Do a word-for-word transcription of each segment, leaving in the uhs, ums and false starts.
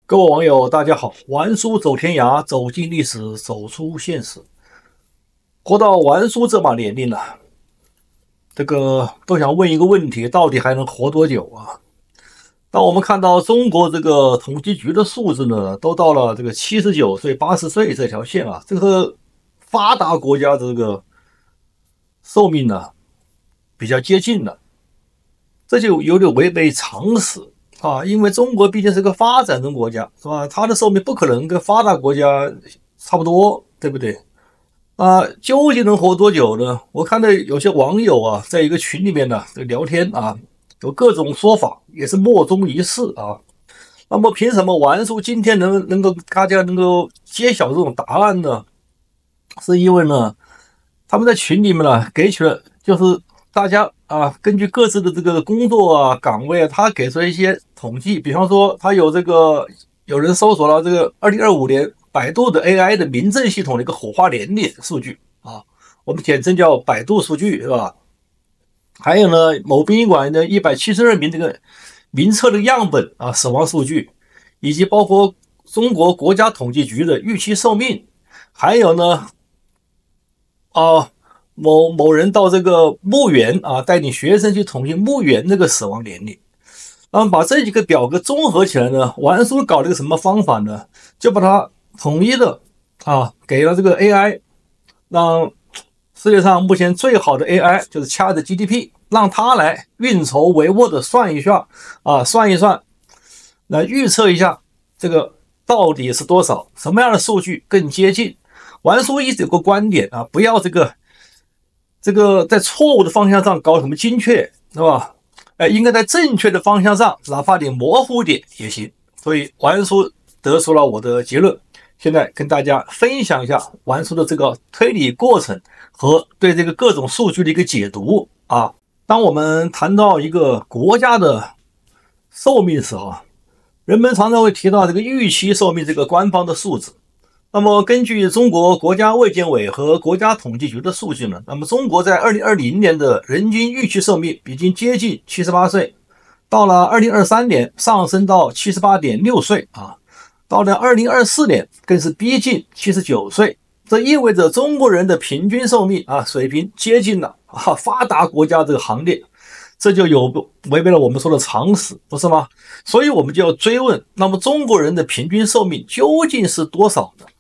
各位网友，大家好！玩书走天涯，走进历史，走出现实。活到玩书这把年龄了，这个都想问一个问题：到底还能活多久啊？当我们看到中国这个统计局的数字呢，都到了这个七十九岁、八十岁这条线啊，这个发达国家的这个寿命呢比较接近了，这就有点违背常识。啊，因为中国毕竟是个发展中国家，是吧？它的寿命不可能跟发达国家差不多，对不对？啊，究竟能活多久呢？我看到有些网友啊，在一个群里面呢聊天啊，有各种说法，也是莫衷一是啊。那么凭什么玩叔今天能能够大家能够揭晓这种答案呢？是因为呢，他们在群里面呢给出了就是大家啊，根据各自的这个工作啊岗位啊，他给出了一些统计，比方说他有这个有人搜索了这个二零二五年百度的 A I 的民政系统的一个火化年龄数据啊，我们简称叫百度数据，是吧？还有呢，某殡仪馆的一百七十二名这个名册的样本啊死亡数据，以及包括中国国家统计局的预期寿命，还有呢啊。某某人到这个墓园啊，带领学生去统计墓园那个死亡年龄。那么把这几个表格综合起来呢，玩叔搞了一个什么方法呢？就把它统一的啊给了这个 A I， 让世界上目前最好的 A I 就是 ChatGPT， 让它来运筹帷幄的算一下啊，算一算，来预测一下这个到底是多少，什么样的数据更接近。玩叔一直有个观点啊，不要这个。这个在错误的方向上搞什么精确，是吧？哎，应该在正确的方向上，哪怕点模糊点也行。所以玩叔得出了我的结论，现在跟大家分享一下玩叔的这个推理过程和对这个各种数据的一个解读啊。当我们谈到一个国家的寿命时候，人们常常会提到这个预期寿命这个官方的数字。那么根据中国国家卫健委和国家统计局的数据呢，那么中国在二零二零年的人均预期寿命已经接近七十八岁，到了二零二三年上升到七十八点六岁啊，到了二零二四年更是逼近七十九岁，这意味着中国人的平均寿命啊水平接近了啊发达国家这个行列，这就有违背了我们说的常识，不是吗？所以我们就要追问，那么中国人的平均寿命究竟是多少呢？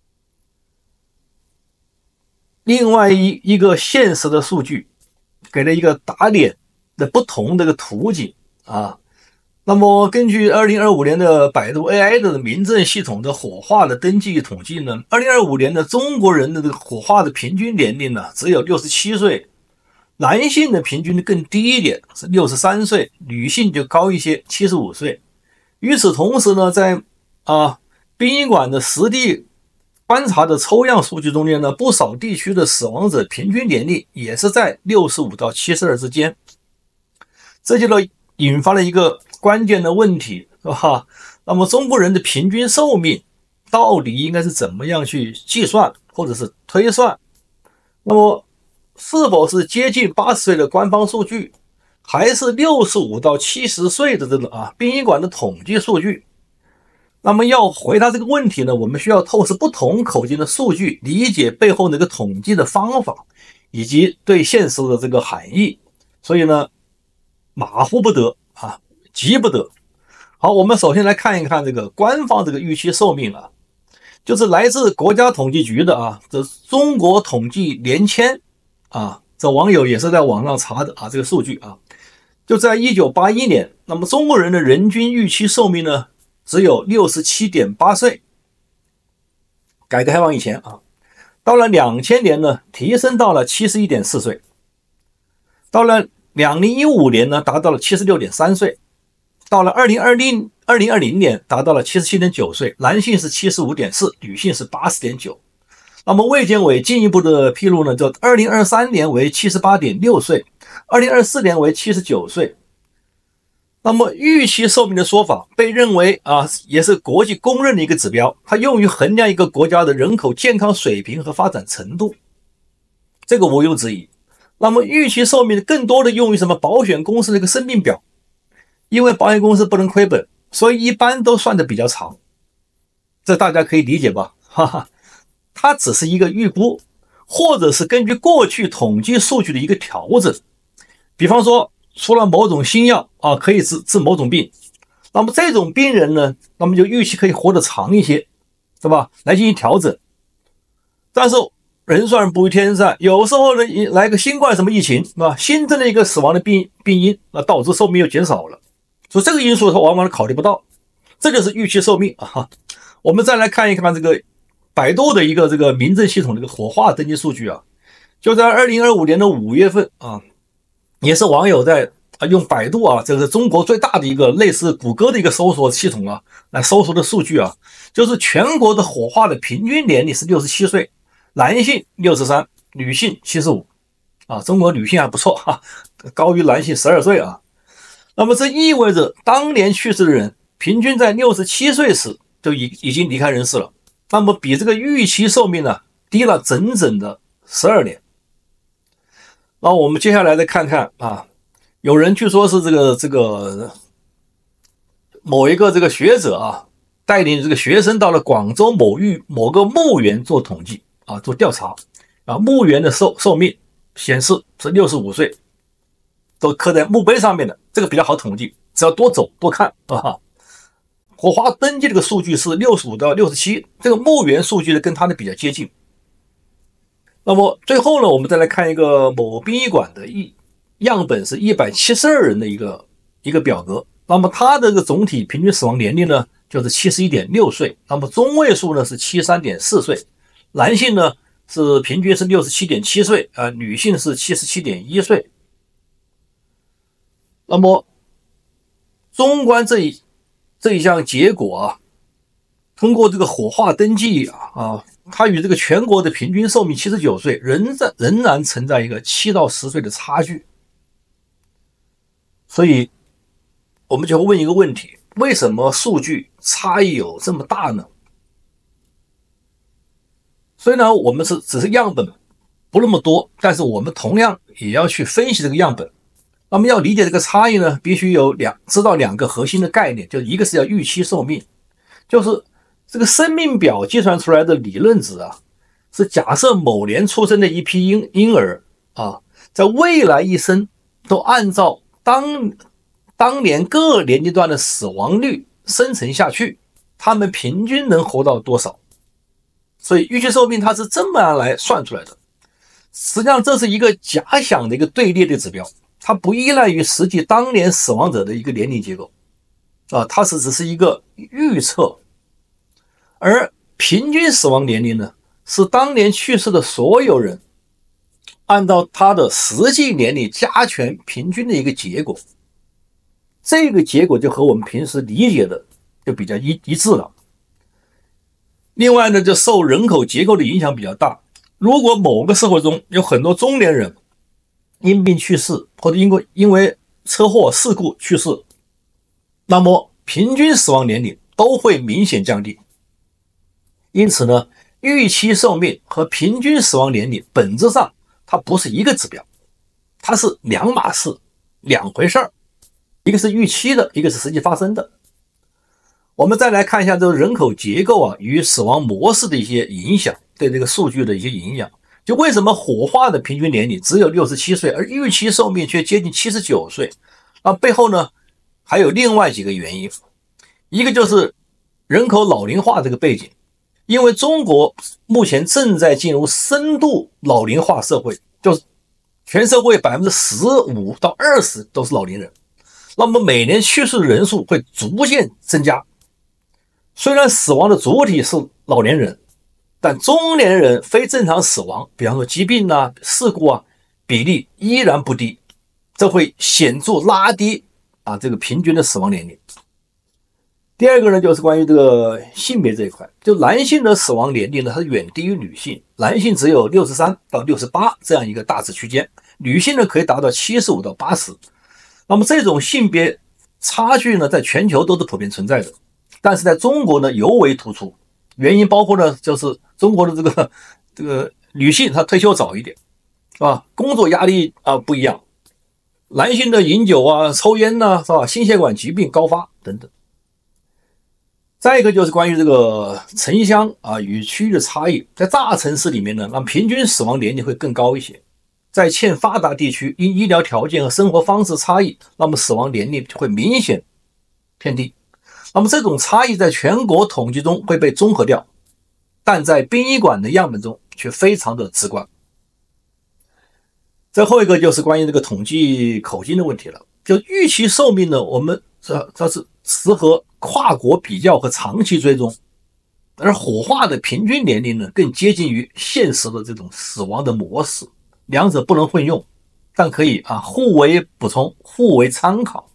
另外一一个现实的数据，给了一个打脸的不同的一个图景啊。那么根据二零二五年的百度 A I 的民政系统的火化的登记统计呢，二零二五年的中国人的这个火化的平均年龄呢只有六十七岁，男性的平均更低一点是六十三岁，女性就高一些七十五岁。与此同时呢，在啊殡仪馆的实地观察的抽样数据中间呢，不少地区的死亡者平均年龄也是在六十五到七十二之间，这就引发了一个关键的问题，是吧？那么中国人的平均寿命到底应该是怎么样去计算或者是推算？那么是否是接近八十岁的官方数据，还是六十五到七十岁的这个啊殡仪馆的统计数据？那么要回答这个问题呢，我们需要透视不同口径的数据，理解背后那个统计的方法以及对现实的这个含义。所以呢，马虎不得啊，急不得。好，我们首先来看一看这个官方这个预期寿命啊，就是来自国家统计局的啊，这中国统计年签啊，这网友也是在网上查的啊，这个数据啊，就在一九八一年，那么中国人的人均预期寿命呢？只有 六十七点八岁，改革开放以前啊，到了两千年呢，提升到了 七十一点四岁，到了二零一五年呢，达到了 七十六点三岁，到了二零二零年达到了 七十七点九岁，男性是 七十五点四，女性是 八十点九。那么卫健委进一步的披露呢，就二零二三年为 七十八点六岁，二零二四年为七十九岁。那么预期寿命的说法被认为啊，也是国际公认的一个指标，它用于衡量一个国家的人口健康水平和发展程度，这个毋庸置疑。那么预期寿命更多的用于什么？保险公司的一个生命表，因为保险公司不能亏本，所以一般都算的比较长这大家可以理解吧？哈哈，它只是一个预估，或者是根据过去统计数据的一个调整。比方说，出了某种新药啊，可以治治某种病，那么这种病人呢，那么就预期可以活得长一些，是吧？来进行调整。但是人算不如天算，有时候呢，来个新冠什么疫情，是吧？新增了一个死亡的病病因，那导致寿命又减少了。所以这个因素它往往考虑不到，这就是预期寿命啊。我们再来看一看这个百度的一个这个民政系统的一个火化登记数据啊，就在二零二五年的五月份啊，也是网友在啊用百度啊，这是中国最大的一个类似谷歌的一个搜索系统啊，来搜索的数据啊，就是全国的火化的平均年龄是六十七岁，男性六十三，女性七十五啊，中国女性还不错哈、啊，高于男性十二岁啊。那么这意味着当年去世的人平均在六十七岁时就已已经离开人世了，那么比这个预期寿命呢低了整整的十二年。那我们接下来再看看啊，有人据说是这个这个某一个这个学者啊，带领这个学生到了广州某域某个墓园做统计啊，做调查啊，墓园的寿寿命显示是六十五岁，都刻在墓碑上面的，这个比较好统计，只要多走多看啊。火化登记这个数据是六十五到六十七，这个墓园数据呢跟它的比较接近。那么最后呢，我们再来看一个某殡仪馆的一样本是一百七十二人的一个一个表格，那么它的这个总体平均死亡年龄呢就是七十一点六岁，那么中位数呢是七十三点四岁，男性呢是平均是六十七点七岁啊，女性是七十七点一岁。那么纵观这一这一项结果啊，通过这个火化登记啊，啊它与这个全国的平均寿命七十九岁仍然仍然存在一个七到十岁的差距。所以我们就会问一个问题，为什么数据差异有这么大呢？虽然我们是只是样本不那么多，但是我们同样也要去分析这个样本。那么要理解这个差异呢，必须有两知道两个核心的概念，就是一个是要预期寿命，就是这个生命表计算出来的理论值啊，是假设某年出生的一批婴婴儿啊，在未来一生都按照当当年各年龄段的死亡率生成下去，他们平均能活到多少？所以预期寿命它是这么样来算出来的。实际上这是一个假想的一个队列的指标，它不依赖于实际当年死亡者的一个年龄结构啊，它是只是一个预测。而平均死亡年龄呢，是当年去世的所有人按照他的实际年龄加权平均的一个结果。这个结果就和我们平时理解的就比较一一致了。另外呢，就受人口结构的影响比较大，如果某个社会中有很多中年人因病去世，或者因为因为车祸事故去世，那么平均死亡年龄都会明显降低。因此呢，预期寿命和平均死亡年龄本质上它不是一个指标，它是两码事，两回事儿，一个是预期的，一个是实际发生的。我们再来看一下这个人口结构啊与死亡模式的一些影响，对这个数据的一些影响。就为什么火化的平均年龄只有六十七岁，而预期寿命却接近七十九岁？那背后呢还有另外几个原因，一个就是人口老龄化这个背景，因为中国目前正在进入深度老龄化社会，就是全社会 百分之十五到二十 都是老年人，那么每年去世的人数会逐渐增加。虽然死亡的主体是老年人，但中年人非正常死亡，比方说疾病啊、事故啊，比例依然不低，这会显著拉低啊这个平均的死亡年龄。第二个呢，就是关于这个性别这一块，就男性的死亡年龄呢，它是远低于女性，男性只有六十三到六十八这样一个大致区间，女性呢可以达到七十五到八十。那么这种性别差距呢，在全球都是普遍存在的，但是在中国呢尤为突出。原因包括呢，就是中国的这个这个女性她退休早一点，是吧？工作压力啊不一样，男性的饮酒啊、抽烟呐、啊，是吧？心血管疾病高发等等。 再一个就是关于这个城乡啊与区域的差异，在大城市里面呢，那平均死亡年龄会更高一些。在欠发达地区，因医疗条件和生活方式差异，那么死亡年龄就会明显偏低。那么这种差异在全国统计中会被综合掉，但在殡仪馆的样本中却非常的直观。最后一个就是关于这个统计口径的问题了。就预期寿命呢，我们这这是适合跨国比较和长期追踪，而火化的平均年龄呢，更接近于现实的这种死亡的模式，两者不能混用，但可以啊互为补充，互为参考。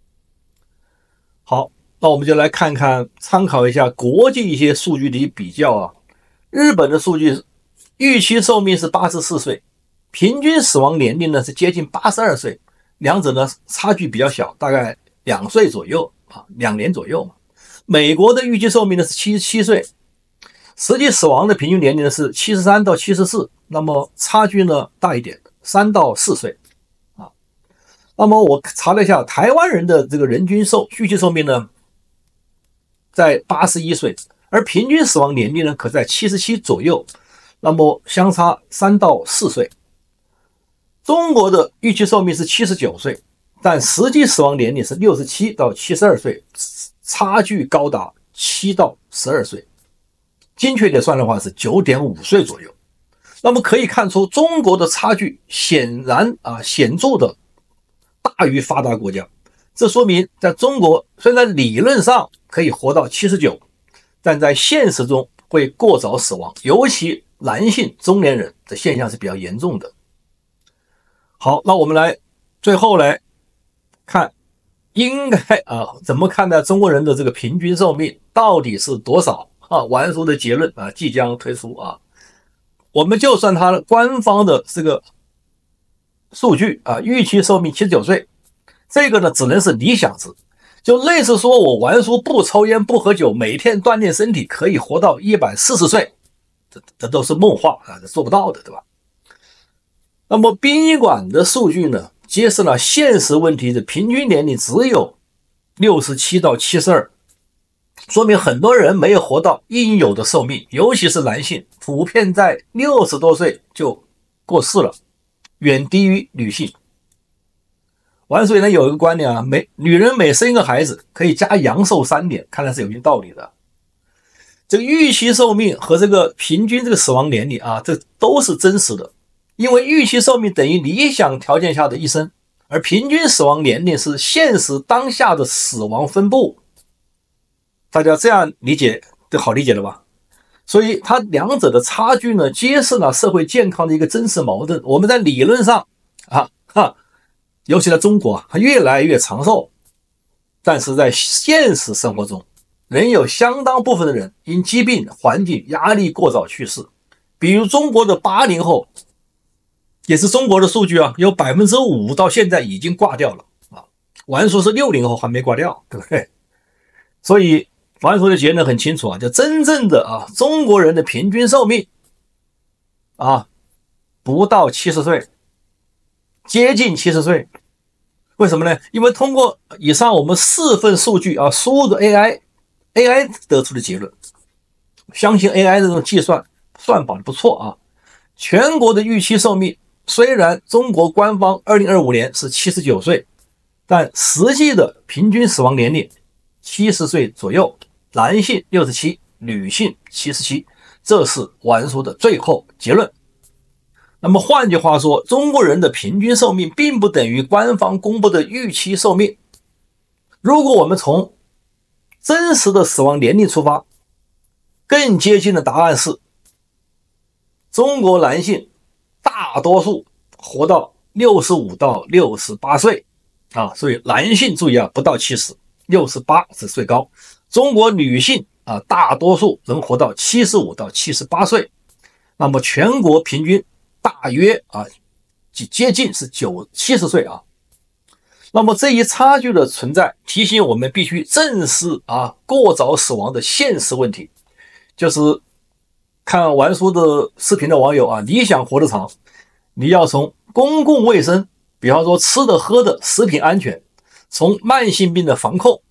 好，那我们就来看看参考一下国际一些数据的比较啊。日本的数据预期寿命是八十四岁，平均死亡年龄呢是接近八十二岁，两者呢差距比较小，大概两岁左右啊，两年左右嘛。美国的预期寿命呢是七十七岁，实际死亡的平均年龄呢是七十三到七十四，那么差距呢大一点，三到四岁啊。那么我查了一下，台湾人的这个人均寿预期寿命呢在八十一岁，而平均死亡年龄呢可在七十七左右，那么相差三到四岁。中国的预期寿命是七十九岁，但实际死亡年龄是六十七到七十二岁，差距高达七到十二岁，精确点算的话是 九点五岁左右。那么可以看出，中国的差距显然啊显著的大于发达国家。这说明在中国虽然理论上可以活到七十九，但在现实中会过早死亡，尤其男性中年人的现象是比较严重的。好，那我们来最后来看应该啊怎么看待中国人的这个平均寿命到底是多少啊？完书的结论啊即将推出啊，我们就算它官方的这个数据啊，预期寿命七十九岁，这个呢只能是理想值，就类似说我完书不抽烟不喝酒，每天锻炼身体可以活到一百四十岁，这这都是梦话啊，这做不到的，对吧？那么殡仪馆的数据呢，揭示了现实问题的平均年龄只有六十七到七十二，说明很多人没有活到应有的寿命，尤其是男性，普遍在六十多岁就过世了，远低于女性。完所以呢有一个观点啊，每女人每生一个孩子可以加阳寿三年，看来是有一定道理的。这个预期寿命和这个平均这个死亡年龄啊，这都是真实的。因为预期寿命等于理想条件下的一生，而平均死亡年龄是现实当下的死亡分布。大家这样理解就好理解了吧？所以它两者的差距呢，揭示了社会健康的一个真实矛盾。我们在理论上啊哈，尤其在中国啊，越来越长寿，但是在现实生活中，仍有相当部分的人因疾病、环境、压力过早去世。比如中国的八零后。也是中国的数据啊，有 百分之五 到现在已经挂掉了啊。完说是六零后还没挂掉，对不对？所以完说的结论很清楚啊，就真正的啊中国人的平均寿命啊不到七十岁，接近七十岁。为什么呢？因为通过以上我们四份数据啊，输入的 A I A I 得出的结论，相信 A I 这种计算算法不错啊。全国的预期寿命虽然中国官方二零二五年是七十九岁，但实际的平均死亡年龄七十岁左右，男性六十七，女性七十七，这是完书的最后结论。那么换句话说，中国人的平均寿命并不等于官方公布的预期寿命。如果我们从真实的死亡年龄出发，更接近的答案是中国男性大多数活到六十五到六十八岁啊，所以男性注意啊，不到七十，六十八是最高。中国女性啊，大多数能活到七十五到七十八岁。那么全国平均大约啊，接近是九七十岁啊。那么这一差距的存在，提醒我们必须正视啊过早死亡的现实问题，就是看完书的视频的网友啊，你想活得长，你要从公共卫生，比方说吃的喝的食品安全，从慢性病的防控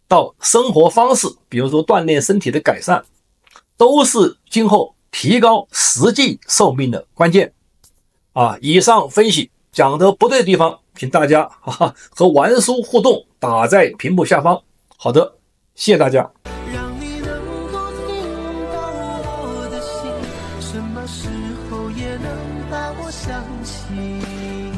到生活方式，比如说锻炼身体的改善，都是今后提高实际寿命的关键啊。以上分析讲的不对的地方，请大家哈哈和玩叔互动，打在屏幕下方。好的，谢谢大家。 让你能够听到我的心，什么时候也能把我想起。